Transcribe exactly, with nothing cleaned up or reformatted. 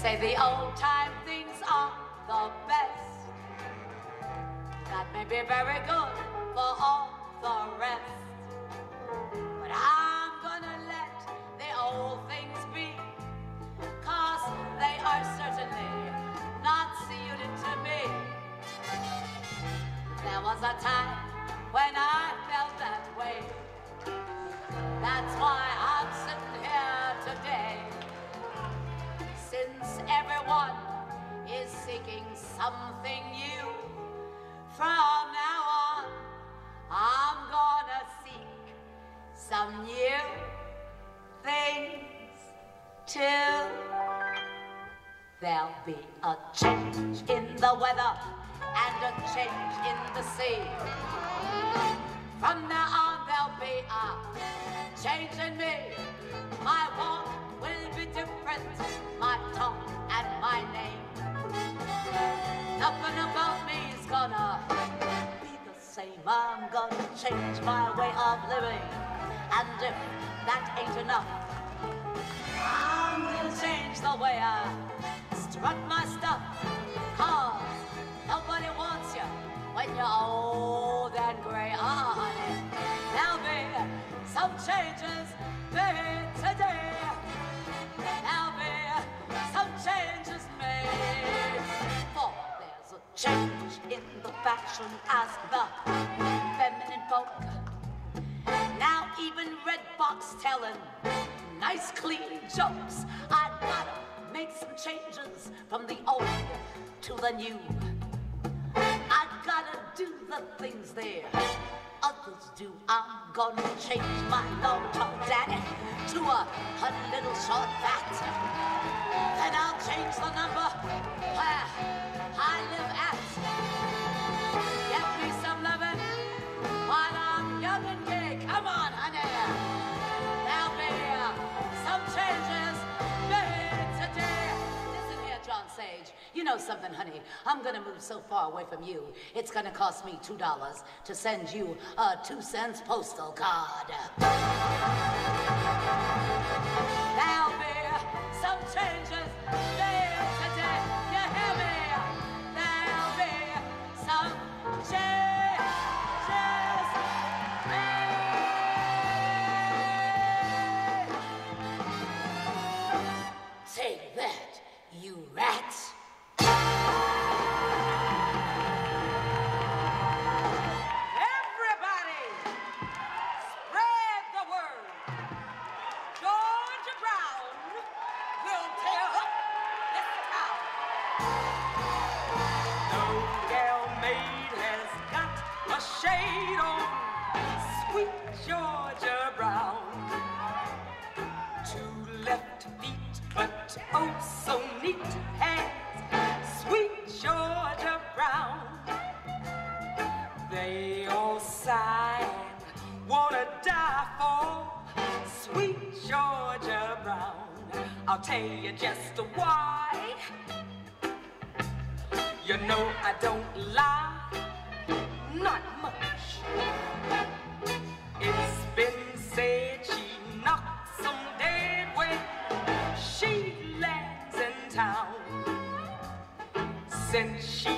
say the old time things are the best. That may be very good for all the rest. But I'm gonna let the old things be, 'cause they are certainly not suited to me. There was a time when I felt that way. That's why I'm sitting here today. Since everyone is seeking something new, from now on, I'm gonna seek some new things too. There'll be a change in the weather and a change in the sea. From now on, there'll be a change in me. My walk will be different, my talk and my name. Nothing about me is gonna be the same. I'm gonna change my way of living. And if that ain't enough, I'm gonna change the way I strut my stuff. 'Cause nobody wants you when you're old and gray. Ah, honey, there'll be some changes made today. There'll be some changes made. For there's a change in the fashion, ask the feminine folk. Now even Red Box telling nice clean jokes. I gotta make some changes from the old to the new. I gotta do the things there others do. I'm gonna change my long tall daddy to a, a little short fat. Then I'll change the number where I live at. Get me some loving while I'm young and gay. Come on, honey. There'll be uh, some changes made today. Listen here, John Sage. You know something, honey? I'm gonna move so far away from you, it's gonna cost me two dollars to send you a two cents postal card. There'll be some changes made today. You hear me? There'll be some changes made. Take that, you rats. Shade on sweet Georgia Brown. Two left feet, but oh so neat hands, sweet Georgia Brown. They all sigh and wanna die for sweet Georgia Brown. I'll tell you just why. You know I don't lie. Not much. It's been said she knocks some dead when she lands in town. Since she